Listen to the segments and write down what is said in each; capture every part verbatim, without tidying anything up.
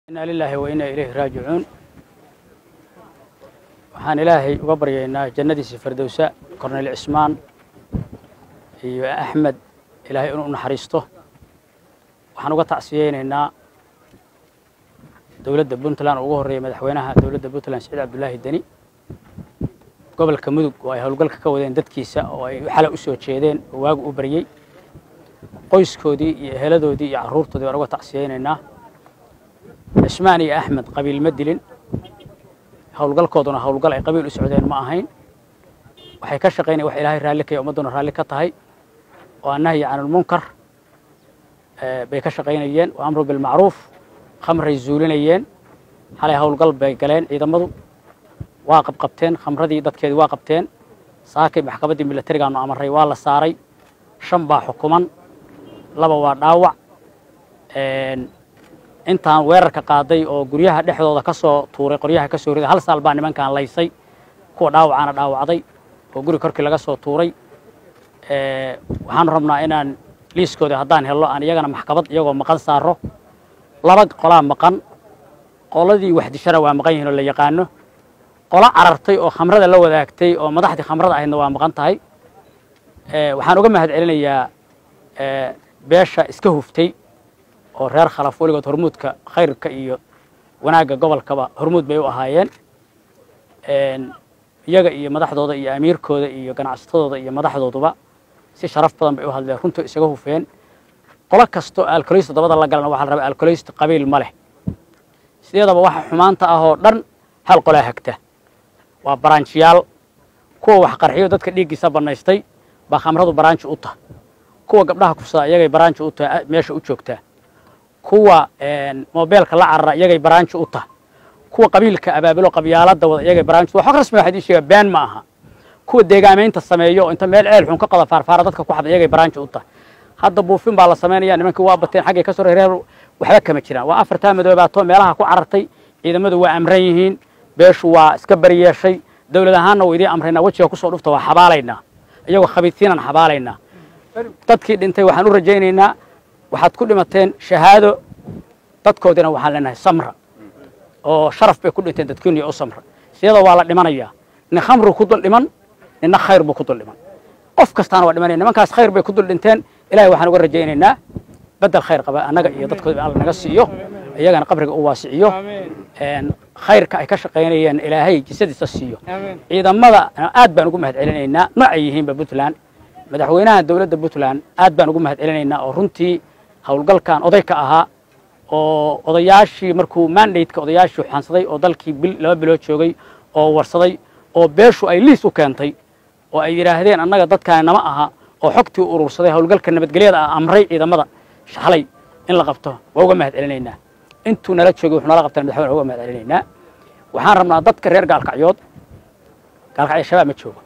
إنا لله وإنا إليه راجعون. وحان إلهي وبرينا جندي فردوساء كورنيل عثمان iyo أحمد إلهي إنه نحرسته. وحان uga tacsiyeynaa dawladda Puntland ugu horeeyay madaxweynaha dawladda Puntland Saciid Cabdullaahi Dani gobolka Mudug oo ay howlgalka ka wadeen dadkiisa oo ay xal u soo jeedeen waag u bariyay qoyskoodii iyo eheladoodii iyo caruurtoodii uga tacsiyeynaa عثمان iyo أحمد qabiil ma dilin howlgalkooduna howlgal ay qabiil u socdeen ma ahayn waxay ka shaqeynayaan wax Ilaahay raali ka ummaduna raali ka tahay oo annahi aan munkar ee bay ka shaqeynayeen oo amru bil ma'ruf khamray zuulinayeen xalay howlgal bay galeen ciidamadu waa qab qabteen khamradii dadkeedii waa qabteen saakay maxkamaddii militariga aanu amaray waa la saaray shan baa xukuman laba waa dhaawac een intaan weerarka qaaday oo guryaha dhexdooda ka soo tuuray qoryaha ka soo riday hal saal baa nimankan laysay kuwa dhaawacana dhaawacday oo guri korkii laga soo tuuray ee waxaan rabnaa inaan liiskooda haddaan helo aan iyagana maxkamad iyagoo maqan saaro laba qolaa maqan qoladii wax dishara waa maqan yihiin oo la yaqaano qola carartay oo khamrada la wadaagtay oo madaxdii khamrada ahayna waa maqan tahay ee waxaan uga mahad celinayaa ee beesha iska huftay oo reer khalaf waligood hormuudka khayrka iyo wanaaga gobolkaba hormuud bay u ahaayeen een iyaga iyo madaxdooda iyo amiirkooda iyo ganacsatadooda iyo madaxdooduba si sharaf badan bay u hadleen runtii isaga hufeen qolo kasto alkoolista dabada la galana waxa la rabaa alkoolista qabiil ma leh sideedaba waxa xumaanta ah oo dhan hal qola hagta waa branchiyaal kuwa wax qarxiyo dadka dhiiggiisa banaystay ba khamradu branch u tahay kuwa gabdhaha kufsada iyagay branch u tahay meesha u joogtaa kuwa een mobilka la carra iyagay branch u tahay kuwa qabiilka abaabilo qabyaalada wada iyagay branch waxa rasmi waxa isheega baan ma aha kuwa deegaameynta sameeyo inta meel ceel xun ka qada farfaar dadka ku xad iyagay branch u tahay hadda buufin baa la sameeynaya nimanka waa bateen xagee ka soo reer waxba kama jiraan waa afarta madoobato meelaha ku carartay ciidamadu waa amran yihiin beeshu waa iska bariyeeshay dawladahaana way idin amrayna wajiga ku soo dhufta waa xabaalayna iyagoo khabiitiinan xabaalayna dadkii dhintay waxaan u rajaynaynaa waxaad ku dhimateen shahaado dadkoodina waxaan leenahay samra oo sharaf bay ku dhinteen dadkiina oo samra siyada waa la dhimanayaa in khamru ku dul dhiman in khayr buu ku dul dhiman qof kastaana waa dhimanay nimankaas khayr bay ku dul dhinteen ilaahay waxaan uga rajaynaynaa badal khayr qaba anaga iyo dadkooda alla naga siiyo iyagana qabriga u waasiciyo een khayrka ay ka shaqeynayeen ilaahay jisadiisa siiyo ciidamada aad baan ugu mahad celinaynaa nooc yihiin Puntland madaxweynaha dawladda Puntland aad baan ugu mahad celinaynaa oo runtii howlgalkan oday ka ahaa oo odayaashii markuu mandate-ka odayaashii xansaday oo dalkii bil laba bilood joogay oo warsaday oo beeshu ay liis u keentay oo ay yiraahdeen annaga dadkaan nama aha oo xogtii urursaday howlgalka nabadgelyada ah amray ciidamada shaxlay in la qabto waa uga mahad celinaynaa intuu nala joogay wuxuu nala qabtay madaxweynaha uga mahad celinaynaa waxaan rabnaa dadka reer gaalkacyood gaalkacyo shabaab ma joogo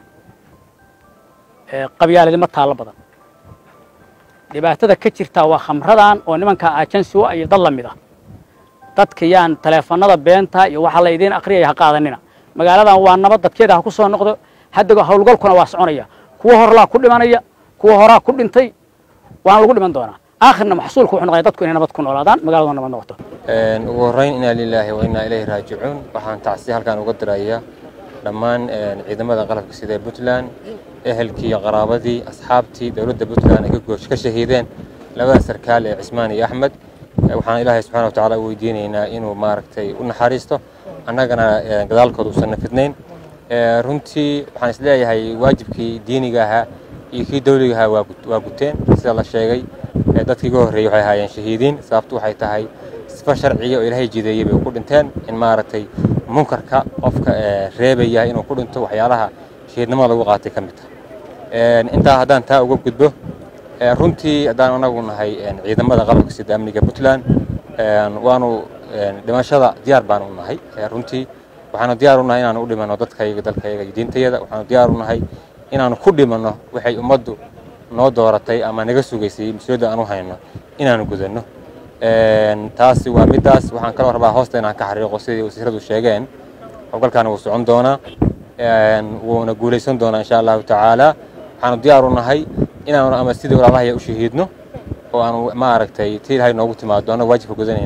ee qabyaaladima taalo badan dhibaatada ka jirta waa khamradan oo nimanka ajansi oo ay dad lamid ah dadka yaan taleefanada beenta iyo waxa la idin aqriyay ha qaadanina magaaladan waa nabad dadkeeda ha ku soo noqdo hadda howlgalkuna waa soconaya kuwa horla ku dhimanaya kuwa horaa ku dhintay waan lagu dhiman doonaa aakhirna maxsuulku wuxuu noqday dadku inay nabad ku noolaadaan magaalada nabad noqoto een ugu horeyn inna lillahi wa inna ilayhi raaji'uun waxaan tacsi halkan uga dirayaa dhammaan ciidamada qalabka sida Puntland ehelkii qaraabadii asxaabtii dawladda Puntland ay goosh ka shahiideen labada sarkaal ee Cusmaan iyo Axmed waxaan Ilaahay subhanahu wa ta'ala u weydiinaynaa inuu maaragtay u naxariisto annagana gadaalkooda u sanafidnayn runtii waxaan isleeyahay waajibkii diiniga ahaa iyo kii dawliga ahaa waa guteen sida la sheegay dadkii ugu horeeyay waxay ahaayeen shahiidiin sababtu waxay tahay sifa sharciyo oo Ilaahay jideeyay bay ku dhinteen in maaragtay munkarka qofka reebaya inuu ku dhinto waxyaalaha shahiidnimada lagu qaatay kamid ah een inta haddaan taa uga gudbo runtii haddaan anagu nahay ciidamada qalabka sida amniga Puntland een waanu dhimashada diyaar baan u nahay runtii waxaanu diyaar u nahay inaan u dhimano dadkayga dalkayga diintayada waxaanu diyaar u nahay inaan ku dhimano waxay ummaddu noo dooratay ama naga sugaysay mas'uuliyadda aan u hayno inaan gudano een taasi waa midaas waxaan kala rabaa hoosta inaan ka xariiqo sidii wasiiradu sheegeen howlgalkan uu socon doona een wuuna guuleysan doona insha Allah ta'ala waxaanu diyaar u nahay inaan ama sidii walaalahay u shahiidno oo aan ma aragtay tii ilaahay noogu timaado waajibka gudanayna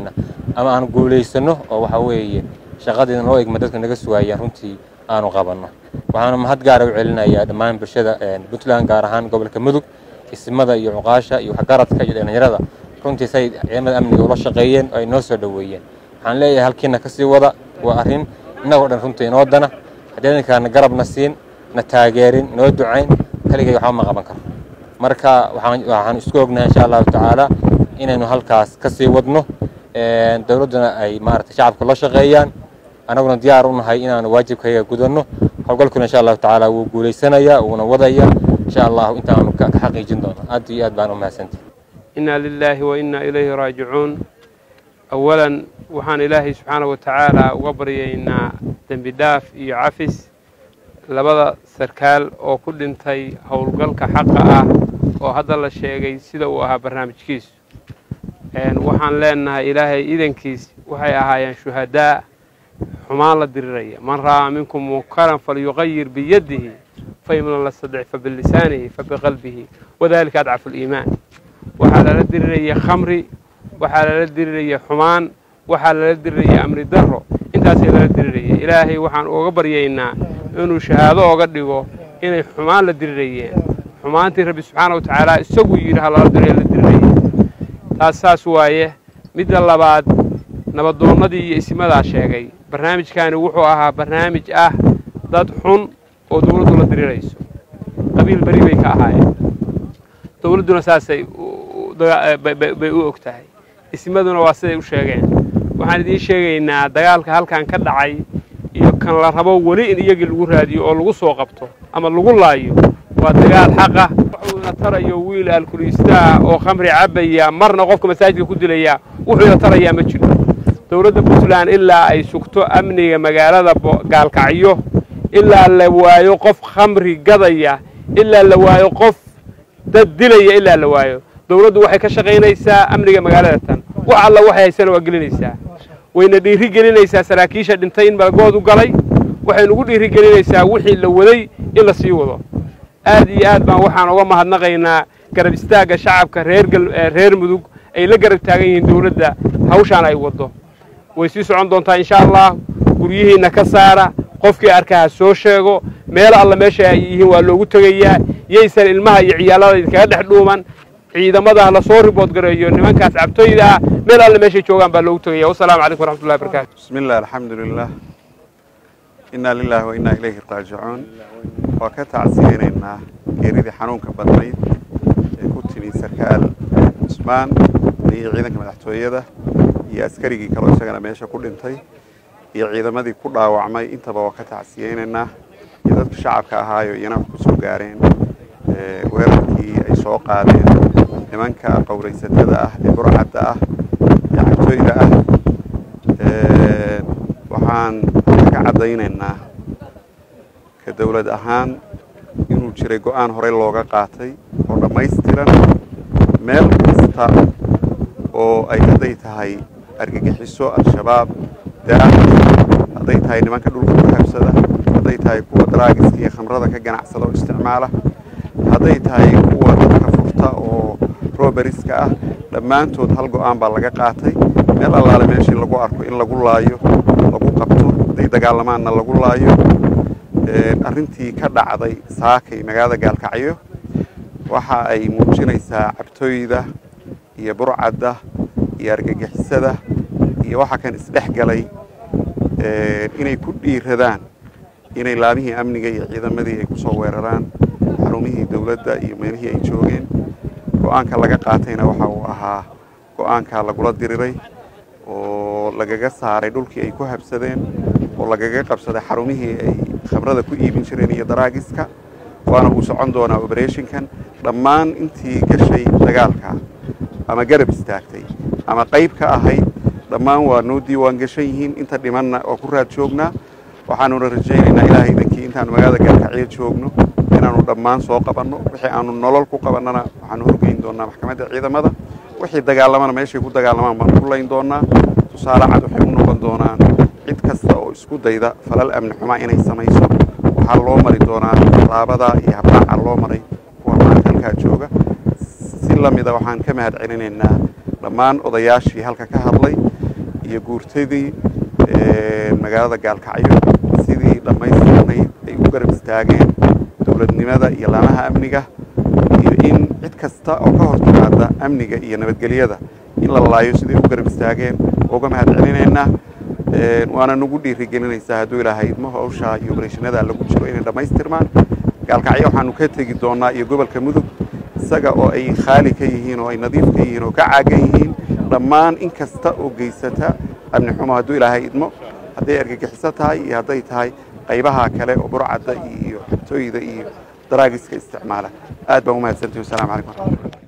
ama aan guulaysano oo waxa weeye shaqadeena loo egma dadka naga sugaayaan runtii aanu qabanno waxaana mahad gaar ah u celinayaa dhammaan bulshada Puntland gaar ahaan gobolka Mudug ismada iyo cuqaasha iyo waxgaradka iyo dhalinyarada runtii say ciidamada amniga ula shaqeeyeen ay noo soo dhaweeyeen waxaan leeyahay halkiina ka sii wada waa arrin inagoo dhan runtii inoo dana haddii garabna siin na taageerin noo ducayn kaligay waxba ma qaban karo marka waxaan waxaan isku ognahay insha Allah taala inaynu halkaas ka sii wadno ee dawladuna ay maartay shacabka la shaqeeyaan anaguna diyaar u nahay inaan waajibkayga gudano hawlgalkuna insha Allah taala wuu guuleysanaya uuna wadaya insha Allah intaan ka xaqiijin doono aad iyo aad baan u mahadsantahay inna lillahi wa inna ilayhi raaji'uun awalan waxaan ilaahay subhanahu wa ta'ala uga baryaynaa dambi dhaaf iyo cafis labada sarkaal oo ku dhintay hawlgalka xaqa ah oo hadda la sheegay sida uu ahaa barnaamijkiisu een waxaan leenahay ilaahay idankiis waxay ahaayeen shuhadaa xumaan la diriraya man raa minkum munkaran falyughayyir bi yadihi fayman la sad'ifa bil lisanihi fa bi qalbihi wadhalika ad'afu al iiman waxa la diriraya khamri waxa la diriraya xumaan waxa la diriraya amri darro intaas la diriraya ilaahay waxaan uga baryaynaa inuu shahaado uga dhigo inay xumaan la dirirayeen xumaantii rabbi subhanahu wa ta'ala isagu yiraahdo la diriraya la diriraya taas waaye mid labaad nabadoonnadii iyo ismada sheegay barnaamijkaani wuxuu ahaa barnaamij ah dad xun oo dawladdu la dirirayso qabiil bari bay ka ahaayeen dawladduna saasay bay u ogtahay ismaduna waa siday u sheegeen waxaan idin sheegaynaa dagaalka halkan ka dhacay iyo kan la rabo wali in iyagii lagu raadiyo oo lagu soo qabto ama lagu laayo waa dagaal xaq ah wuxuuna tarayo wiil alkuliista oo khamri cabaya marna qofka masaajidka ku dilaya wuxuu tarayaa ma jiro dawladda Puntland ilaa ay sugto amniga magaalada gaalkacyo ilaa la waayo qof khamri gadaya ilaa la waayo qof dad dilaya ilaa la waayo dawladdu waxay ka shaqeynaysaa amniga magaalada tan wax alla waxay haysan waa gelinaysaa wayna dhiiri gelinaysaa saraakiisha dhintay in balgood u galay waxay ugu dhiiri gelinaysaa wixii la waday in la sii wado aad iyo aad baan waxaan uga mahadnaqaynaa garab istaaga shacabka reer reer Mudug ay la garab taagan yihiin dawladda hawshan ay wado way sii socon doontaa insha Allah guriyihiina ka saara qofkii arkaa soo sheego meel alla meesha ay yihiin waa loogu tagayaa yeysan ilmaha iyo ciyaalada idinkaga dhex dhuuman ciidamada la soo ribood gareeyo nimankaas cabtooyda meel alla meesha joogan baa loogu tagayaa wassalaamu calaykum waraxmatullaahi wabarakaatuh bismillaah alxamdulillaah inna lillahi wa inna ilayhi raaji'uun wa ka tacsiyeynaa geeridii xanuunka badnayd ee ku timi sarkaal Usmaan iyo ciidanka madaxtooyada iyo askarigii kale isagana meesha ku dhintay iyo ciidamadii ku dhaawacmay intaba waa ka tacsiyeynaa iyo dadka shacabka ahaayo iyana ku soo gaareen ee weerarkii ay soo qaadeen nimanka qowraysatada ah ee burcadda ah ee cabtooyda ah ee waxaan ka cadaynaynaa ka dawlad ahaan inuu jiray go'aan hore looga qaatay oo dhammaystiran meel kasta oo ay haday tahay argagixiso al-shabaab daax haday tahay nimanka dhulka ku habsada haday tahay kuwa draagiska iyo khamrada ka ganacsada oo isticmaala haday tahay kuwa dadka furta oo roberiska ah dhammaantood hal go'aan baa laga qaatay meel allaale meeshii lagu arko in lagu laayo lagu qabto haday dagaalamaanna lagu laayo arrintii ka dhacday saakay magaalada gaalkacyo waxa ay muujinaysaa cabtooyda iyo burcadda iyo argagixisada iyo waxa kan isdhex galay inay ku dhiiradaan inay laamihii amniga iyo ciidamadii ay ku soo weeraraan xarumihii dawladda iyo meelihii ay joogeen go'aanka laga qaatayna waxa uu ahaa go'aanka lagula diriray oo lagaga saaray dhulkii ay ku habsadeen oo lagaga qabsaday xarumihii ay khamrada ku iibin jireen iyo daraagiska waana uu socon doonaa operationkan dhammaan intii gashay dagaalka ama garab istaagtay ama qayb ka ahayd dhammaan waa noo diiwaan gashan yihiin inta dhimanna oo ku raad joognaa waxaanu rajaynaynaa ilaahay idankii intaanu magaalada gaalkacyo joogno inaanu dhammaan soo qabanno wixii aanu nolol ku qabannana waxaanu horgeyn doonaa maxkamadda ciidamada wixii dagaalamana meeshay ku dagaalamaan baanu ku layn doonaa tusaale cad waxay u noqon doonaan cid kasta oo isku dayda falal amni xumaa inay samayso waxaa loo mari doonaa laabada iyo habraaca loo maray kuwa maanta halkaa jooga si lamida waxaan ka mahad celinaynaa dhammaan odayaashii halka ka hadlay iyo guurtadii magaalada gaalkacyo sidii dhammaystirnayd ay u garab istaageen dowladnimada iyo laamaha amniga iyo in cid kasta oo ka hor timaada amniga iyo nabadgelyada in la laayo sidii u garab istaageen uga mahad celinaynaa waana nagu dhiirigelinaysaa hadduu ilaahay idmo hawsha iyo operationnada lagu jiro inay dhammaystirmaan gaalkacyo waxaanu ka tegi doonaa iyo gobolka mudug isaga oo ay khaali ka yihiin oo ay nadiif ka yihiin oo ka caagan yihiin dhammaan in kasta oo geysata amni xumo hadduu ilaahay idmo hadday argagixiso tahay iyo hadday tahay qaybaha kale oo burcadda iyo xabtooyda iyo daraagiska isticmaala aad baan u mahadsantahay wasalaamu calaykum waraxmatullahi